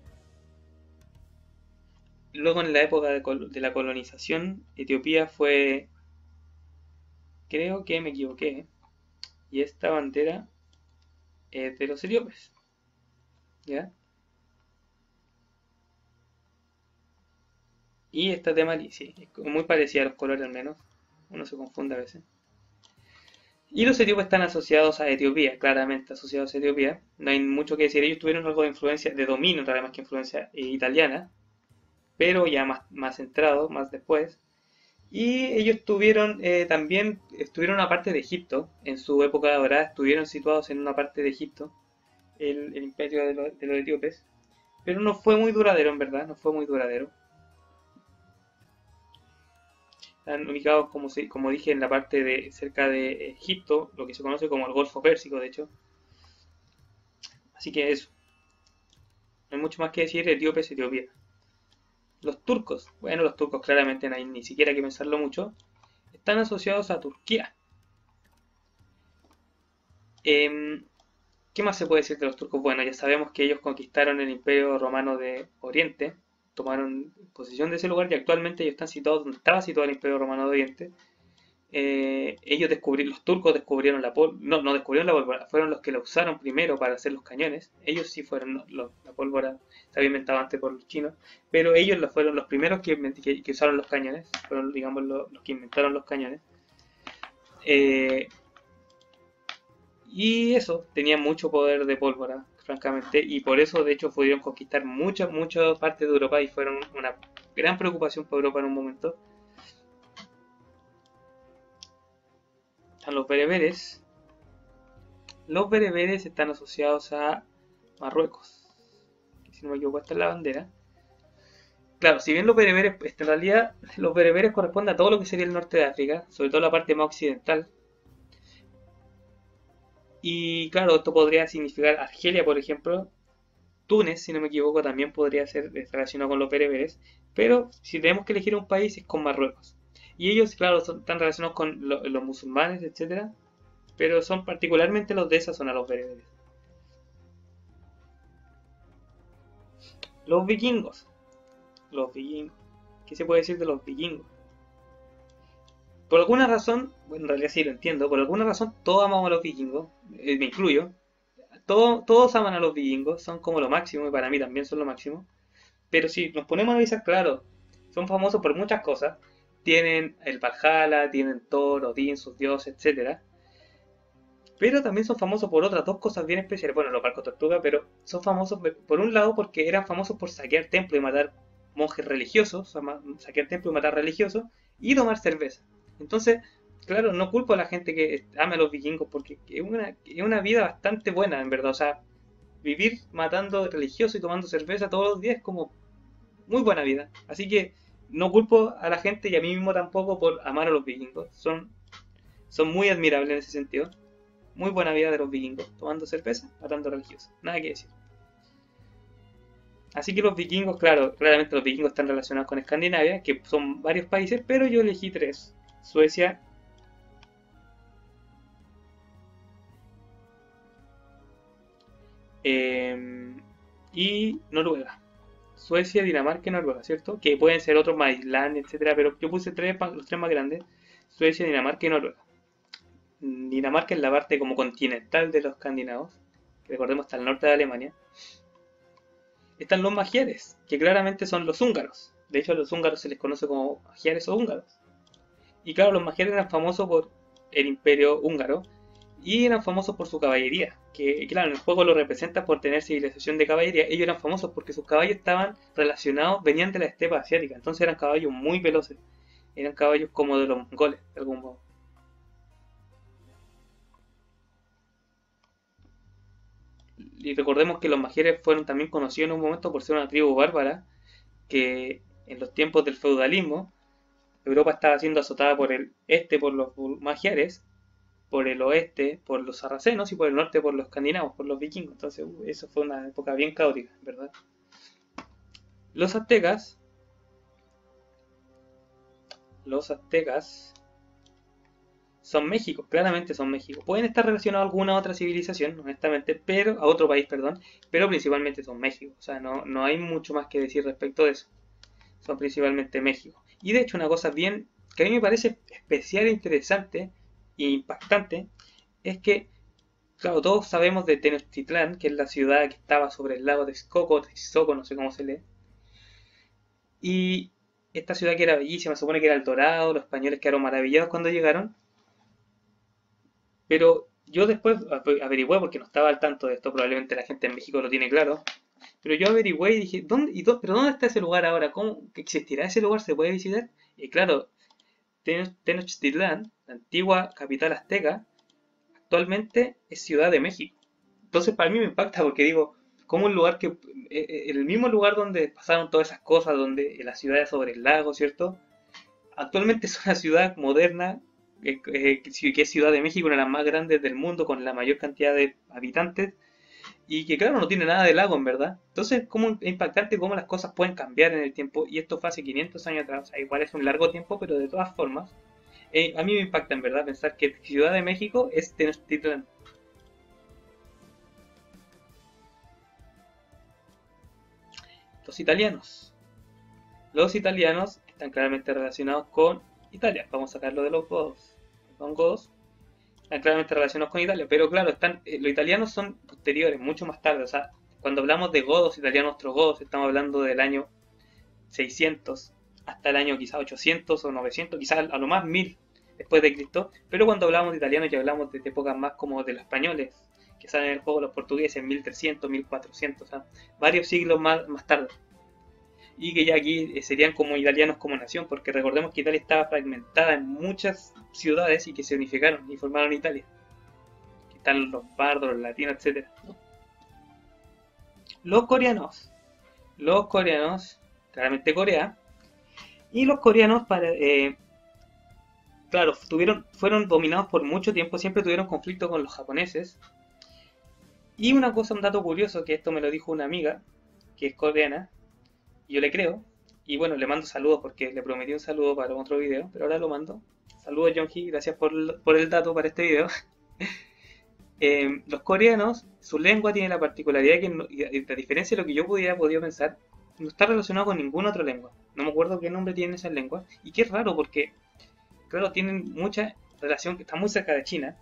luego en la época de la colonización, Etiopía fue, creo que me equivoqué, y esta bandera es de los etíopes. ¿Ya? Y esta es de Malí, sí, es muy parecida a los colores al menos. Uno se confunde a veces. Y los etíopes están asociados a Etiopía, claramente asociados a Etiopía. No hay mucho que decir. Ellos tuvieron algo de influencia, de dominio, nada más que influencia italiana, pero ya más centrado, más después. Y ellos tuvieron también, estuvieron una parte de Egipto, en su época dorada, estuvieron situados en una parte de Egipto, el imperio de los etíopes, pero no fue muy duradero, en verdad, no fue muy duradero. Están ubicados, como dije, en la parte de cerca de Egipto, lo que se conoce como el Golfo Pérsico, de hecho. Así que eso, no hay mucho más que decir, Etiopía es Etiopía. Los turcos, bueno, los turcos claramente no hay ni siquiera que pensarlo mucho, están asociados a Turquía. Eh, ¿Qué más se puede decir de los turcos? Bueno, ya sabemos que ellos conquistaron el Imperio Romano de Oriente, tomaron posesión de ese lugar y actualmente ellos están situados donde estaba situado el Imperio Romano de Oriente. Los turcos descubrieron la pólvora, no descubrieron la pólvora, fueron los que la usaron primero para hacer los cañones. Ellos sí fueron, la pólvora se había inventado antes por los chinos, pero ellos fueron los primeros que usaron los cañones, fueron, digamos, los que inventaron los cañones. Eh, y eso, tenían mucho poder de pólvora, francamente, y por eso de hecho pudieron conquistar muchas partes de Europa y fueron una gran preocupación para Europa en un momento. Están los bereberes. Los bereberes están asociados a Marruecos. Si no me equivoco, esta es la bandera. Claro, si bien los bereberes, en realidad los bereberes corresponden a todo lo que sería el norte de África, sobre todo la parte más occidental. Y claro, esto podría significar Argelia, por ejemplo. Túnez, si no me equivoco, también podría ser relacionado con los bereberes. Pero si tenemos que elegir un país es con Marruecos. Y ellos, claro, están relacionados con los musulmanes, etcétera, pero son particularmente los de esa zona, los bereberes. Los vikingos. Los vikingos. ¿Qué se puede decir de los vikingos? Por alguna razón, bueno, en realidad sí lo entiendo, por alguna razón todos amamos a los vikingos, me incluyo. Todos aman a los vikingos, son como lo máximo y para mí también son lo máximo. Pero si nos ponemos a analizar, claro, son famosos por muchas cosas. Tienen el Valhalla, tienen Thor, Odín, sus dioses, etcétera. Pero también son famosos por otras dos cosas bien especiales. Bueno, los barcos tortuga, pero son famosos por un lado porque eran famosos por saquear templos y matar monjes religiosos, saquear templos y matar religiosos, y tomar cerveza. Entonces, claro, no culpo a la gente que ama a los vikingos porque es una vida bastante buena, en verdad. O sea, vivir matando religiosos y tomando cerveza todos los días es como muy buena vida. Así que no culpo a la gente y a mí mismo tampoco por amar a los vikingos. Son muy admirables en ese sentido. Muy buena vida de los vikingos, tomando cerveza, matando religiosos. Nada que decir. Así que los vikingos, claro, claramente los vikingos están relacionados con Escandinavia, que son varios países, pero yo elegí tres. Suecia, eh, y Noruega. Suecia, Dinamarca y Noruega, ¿cierto? Que pueden ser otros más, Islandia, etcétera, pero yo puse los tres más grandes: Suecia, Dinamarca y Noruega. Dinamarca es la parte como continental de los escandinavos, que recordemos está al norte de Alemania. Están los magiares, que claramente son los húngaros. De hecho, a los húngaros se les conoce como magiares o húngaros. Y claro, los magiares eran famosos por el imperio húngaro y eran famosos por su caballería, que claro, en el juego lo representa por tener civilización de caballería. Ellos eran famosos porque sus caballos estaban relacionados, venían de la estepa asiática, entonces eran caballos muy veloces, eran caballos como de los mongoles, de algún modo. Y recordemos que los magiares fueron también conocidos en un momento por ser una tribu bárbara, que en los tiempos del feudalismo, Europa estaba siendo azotada por el este por los magiares, por el oeste por los sarracenos y por el norte por los escandinavos, por los vikingos. Entonces, eso fue una época bien caótica, ¿verdad? Los aztecas, los aztecas son México, claramente son México. Pueden estar relacionados a alguna otra civilización, honestamente, pero a otro país, perdón, pero principalmente son México. O sea, no hay mucho más que decir respecto de eso. Son principalmente México. Y de hecho, una cosa bien que a mí me parece especial, interesante e impactante es que, claro, todos sabemos de Tenochtitlán, que es la ciudad que estaba sobre el lago de Texcoco, no sé cómo se lee. Y esta ciudad que era bellísima, se supone que era el Dorado, los españoles quedaron maravillados cuando llegaron. Pero yo después averigüé, porque no estaba al tanto de esto, probablemente la gente en México lo tiene claro. Pero yo averigüé y dije, ¿pero dónde está ese lugar ahora? ¿Cómo existirá ese lugar? ¿Se puede visitar? Y claro, Tenochtitlán, la antigua capital azteca, actualmente es Ciudad de México. Entonces para mí me impacta porque digo, como un lugar que, el mismo lugar donde pasaron todas esas cosas, donde la ciudad es sobre el lago, ¿cierto? Actualmente es una ciudad moderna, que es Ciudad de México, una de las más grandes del mundo, con la mayor cantidad de habitantes, y que claro, no tiene nada de lago en verdad. Entonces, como es impactante cómo las cosas pueden cambiar en el tiempo, y esto fue hace 500 años atrás, o sea, igual es un largo tiempo, pero de todas formas, a mí me impacta en verdad pensar que Ciudad de México es Tenochtitlán. Los italianos. Los italianos están claramente relacionados con Italia. Vamos a sacarlo de los godos. Son godos. Están claramente relacionados con Italia. Pero claro, los italianos son posteriores, mucho más tarde. O sea, cuando hablamos de godos, italianos ostrogodos, estamos hablando del año 600 hasta el año quizás 800 o 900, quizás a lo más 1000 después de Cristo. Pero cuando hablamos de italianos ya hablamos de épocas más como de los españoles, que salen en el juego los portugueses en 1300, 1400, o sea, varios siglos más tarde. Y que ya aquí serían como italianos como nación, porque recordemos que Italia estaba fragmentada en muchas ciudades y que se unificaron y formaron Italia. Aquí están los bardos, los latinos, etc. Los coreanos. Los coreanos, claramente Corea. Y los coreanos, claro, fueron dominados por mucho tiempo, siempre tuvieron conflicto con los japoneses. Y una cosa, un dato curioso, que esto me lo dijo una amiga, que es coreana, y yo le creo, y bueno, le mando saludos porque le prometí un saludo para otro video, pero ahora lo mando. Saludos, Jonji, gracias por el dato para este video. Los coreanos, su lengua tiene la particularidad que, a diferencia de lo que yo hubiera podido pensar, no está relacionado con ninguna otra lengua. No me acuerdo qué nombre tienen esas lenguas, y qué raro porque, claro, tienen mucha relación, que está muy cerca de China,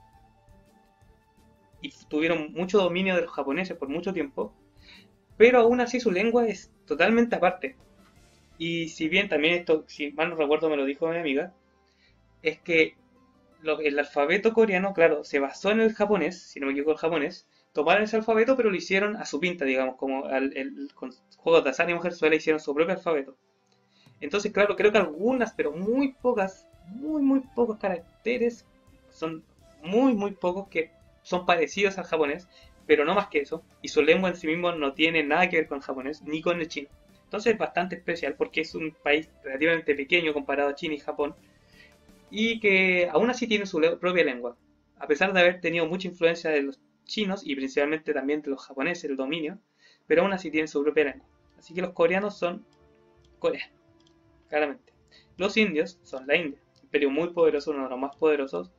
y tuvieron mucho dominio de los japoneses por mucho tiempo, pero aún así su lengua es totalmente aparte. Y si bien también esto, si mal no recuerdo, me lo dijo mi amiga, es que el alfabeto coreano, claro, se basó en el japonés, si no me equivoco el japonés, tomaron ese alfabeto pero lo hicieron a su pinta, digamos, como con juegos de azar y mujer suela hicieron su propio alfabeto. Entonces, claro, creo que algunas, pero muy pocos caracteres, son muy pocos que son parecidos al japonés, pero no más que eso, y su lengua en sí mismo no tiene nada que ver con el japonés ni con el chino. Entonces es bastante especial porque es un país relativamente pequeño comparado a China y Japón, y que aún así tiene su propia lengua, a pesar de haber tenido mucha influencia de los chinos y principalmente también de los japoneses, el dominio, pero aún así tienen su propia lengua. Así que los coreanos son Corea, claramente. Los indios son la India, un imperio muy poderoso, uno de los más poderosos.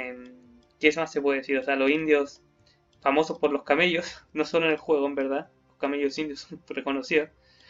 ¿Qué más se puede decir? O sea, los indios famosos por los camellos, no solo en el juego, en verdad, los camellos indios son reconocidos.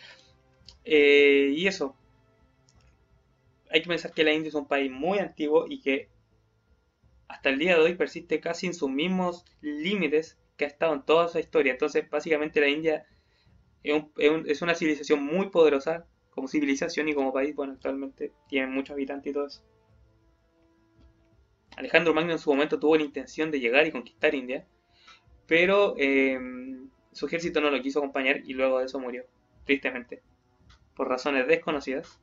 Y eso, hay que pensar que la India es un país muy antiguo y que hasta el día de hoy persiste casi en sus mismos límites que ha estado en toda su historia. Entonces, básicamente la India es una civilización muy poderosa como civilización y como país. Bueno, actualmente tiene muchos habitantes y todo eso. Alejandro Magno en su momento tuvo la intención de llegar y conquistar India, pero su ejército no lo quiso acompañar y luego de eso murió, tristemente, por razones desconocidas.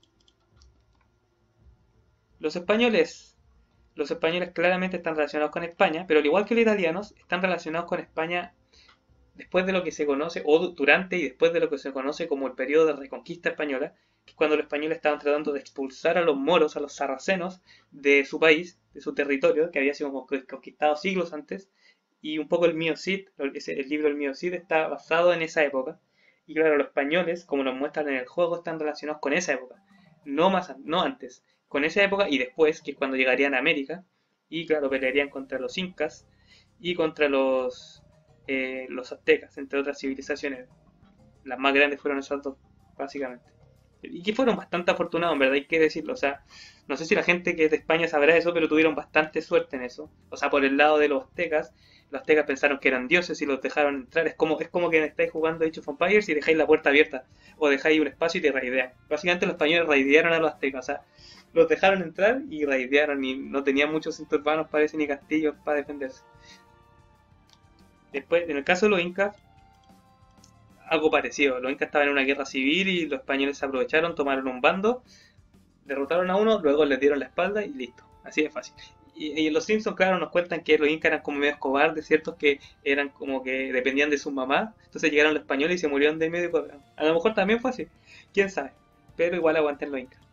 Los españoles, los españoles claramente están relacionados con España, pero al igual que los italianos, están relacionados con España después de lo que se conoce, o durante y después de lo que se conoce como el periodo de reconquista española, que es cuando los españoles estaban tratando de expulsar a los moros, a los sarracenos, de su país, de su territorio, que había sido conquistado siglos antes, y un poco el Mío Cid, el libro El Mío Cid está basado en esa época, y claro, los españoles, como nos muestran en el juego, están relacionados con esa época, no antes, con esa época y después, que es cuando llegarían a América, y claro, pelearían contra los incas y contra los aztecas, entre otras civilizaciones. Las más grandes fueron esas dos, básicamente. Y que fueron bastante afortunados, en verdad, hay que decirlo. O sea, no sé si la gente que es de España sabrá eso, pero tuvieron bastante suerte en eso. O sea, por el lado de los aztecas pensaron que eran dioses y los dejaron entrar. Es como que estáis jugando Age of Empires y dejáis la puerta abierta, o dejáis un espacio y te raidean. Básicamente los españoles raidearon a los aztecas, o sea, los dejaron entrar y raidearon, y no tenían muchos centros urbanos, parece, ni castillos para defenderse. Después, en el caso de los incas, algo parecido. Los incas estaban en una guerra civil y los españoles se aprovecharon, tomaron un bando, derrotaron a uno, luego les dieron la espalda y listo. Así de fácil. Y en los Simpsons, claro, nos cuentan que los incas eran como medio cobardes, ¿cierto? Que eran como que dependían de sus mamás. Entonces llegaron los españoles y se murieron de medio cuadrado. A lo mejor también fue así. Quién sabe. Pero igual aguanten los incas.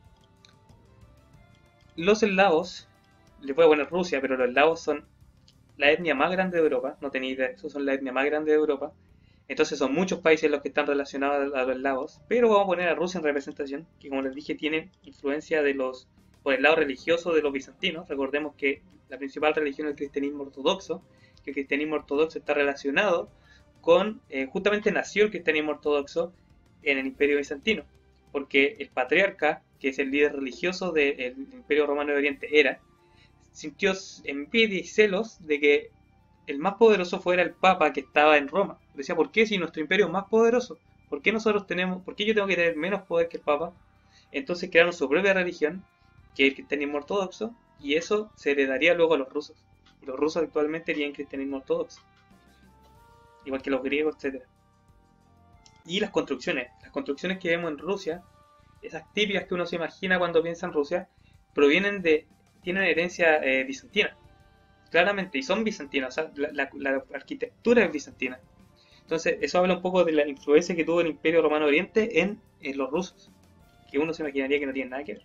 Los eslavos, les voy a poner Rusia, pero los eslavos son la etnia más grande de Europa. No tenéis idea, esos son la etnia más grande de Europa. Entonces son muchos países los que están relacionados a los eslavos, pero vamos a poner a Rusia en representación, que como les dije tiene influencia por el lado religioso de los bizantinos. Recordemos que la principal religión es el cristianismo ortodoxo, que el cristianismo ortodoxo está relacionado con, justamente nació el cristianismo ortodoxo en el imperio bizantino, porque el patriarca, que es el líder religioso del imperio romano de Oriente, sintió envidia y celos de que el más poderoso fuera el Papa que estaba en Roma. Decía, ¿por qué si nuestro imperio es más poderoso? ¿Por qué por qué yo tengo que tener menos poder que el Papa? Entonces crearon su propia religión, que es el cristianismo ortodoxo, y eso se heredaría luego a los rusos. Y los rusos actualmente tienen cristianismo ortodoxo, igual que los griegos, etcétera. Y las construcciones que vemos en Rusia, esas típicas que uno se imagina cuando piensa en Rusia, tienen herencia bizantina, claramente, y son bizantinas, o sea, la arquitectura es bizantina. Entonces, eso habla un poco de la influencia que tuvo el Imperio Romano Oriente en los rusos, que uno se imaginaría que no tienen nada que ver.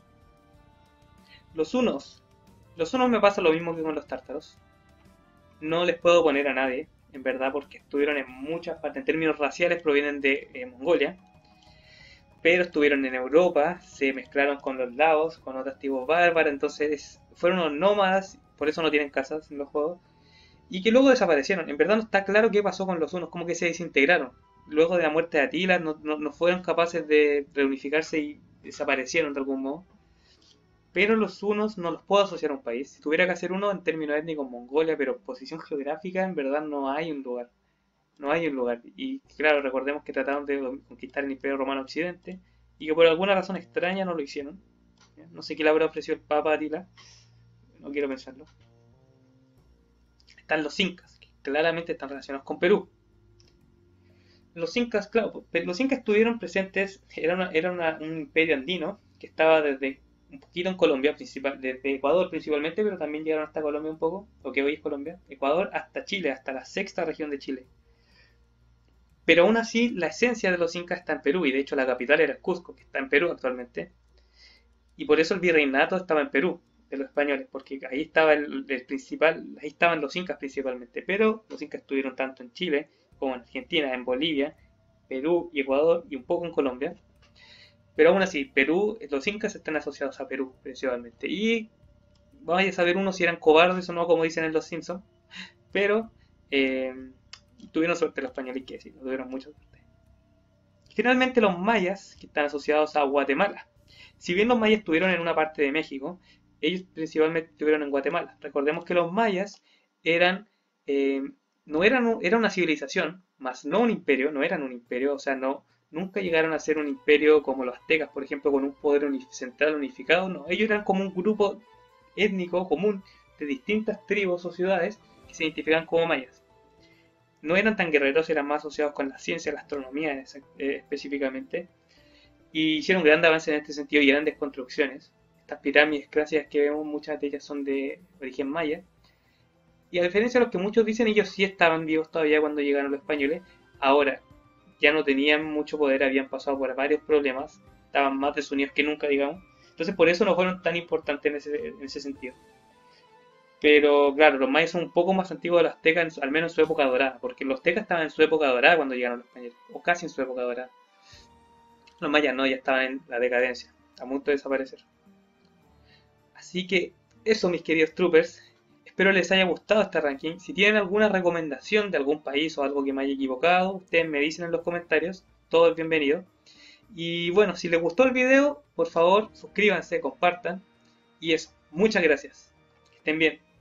Los hunos. Los hunos me pasa lo mismo que con los tártaros. No les puedo poner a nadie, en verdad, porque estuvieron en muchas partes. En términos raciales provienen de Mongolia, pero estuvieron en Europa, se mezclaron con los lavos, con otras tribus bárbaras, entonces fueron unos nómadas, por eso no tienen casas en los juegos, y que luego desaparecieron. En verdad no está claro qué pasó con los hunos, como que se desintegraron. Luego de la muerte de Atila no fueron capaces de reunificarse y desaparecieron de algún modo. Pero los hunos no los puedo asociar a un país. Si tuviera que hacer uno en términos étnicos, Mongolia, pero posición geográfica, en verdad no hay un lugar. No hay un lugar. Y claro, recordemos que trataron de conquistar el Imperio Romano Occidente y que por alguna razón extraña no lo hicieron. No sé qué le habrá ofrecido el Papa a Atila, no quiero pensarlo. Están los incas, que claramente están relacionados con Perú. Los incas, claro, los incas estuvieron presentes, era un imperio andino que estaba desde un poquito en Colombia, desde Ecuador principalmente, pero también llegaron hasta Colombia un poco, lo que hoy es Colombia, Ecuador hasta Chile, hasta la sexta región de Chile. Pero aún así, la esencia de los incas está en Perú, y de hecho la capital era Cusco, que está en Perú actualmente. Y por eso el virreinato estaba en Perú, de los españoles, porque ahí estaba el principal, ahí estaban los incas principalmente. Pero los incas estuvieron tanto en Chile como en Argentina, en Bolivia, Perú y Ecuador, y un poco en Colombia. Pero aún así, los incas están asociados a Perú principalmente. Y vaya a saber uno si eran cobardes o no, como dicen en Los Simpsons. Pero tuvieron suerte los españoles, que decir, tuvieron mucha suerte. Finalmente los mayas, que están asociados a Guatemala. Si bien los mayas estuvieron en una parte de México, ellos principalmente estuvieron en Guatemala. Recordemos que los mayas eran, eh, no eran, era una civilización, más no un imperio, no eran un imperio, o sea, no, nunca llegaron a ser un imperio como los aztecas, por ejemplo, con un poder central unificado, no, ellos eran como un grupo étnico común de distintas tribus o ciudades que se identificaban como mayas. No eran tan guerreros, eran más asociados con la ciencia, la astronomía específicamente, y hicieron grandes avances en este sentido y grandes construcciones. Estas pirámides clásicas que vemos, muchas de ellas son de origen maya, y a diferencia de lo que muchos dicen, ellos sí estaban vivos todavía cuando llegaron los españoles. Ahora, ya no tenían mucho poder, habían pasado por varios problemas, estaban más desunidos que nunca, digamos. Entonces por eso no fueron tan importantes en ese sentido. Pero claro, los mayas son un poco más antiguos de los aztecas, al menos en su época dorada, porque los aztecas estaban en su época dorada cuando llegaron los españoles, o casi en su época dorada. Los mayas no, ya estaban en la decadencia, a punto de desaparecer. Así que eso, mis queridos troopers, espero les haya gustado este ranking. Si tienen alguna recomendación de algún país o algo que me haya equivocado, ustedes me dicen en los comentarios, todo es bienvenido. Y bueno, si les gustó el video, por favor, suscríbanse, compartan. Y eso, muchas gracias. Que estén bien.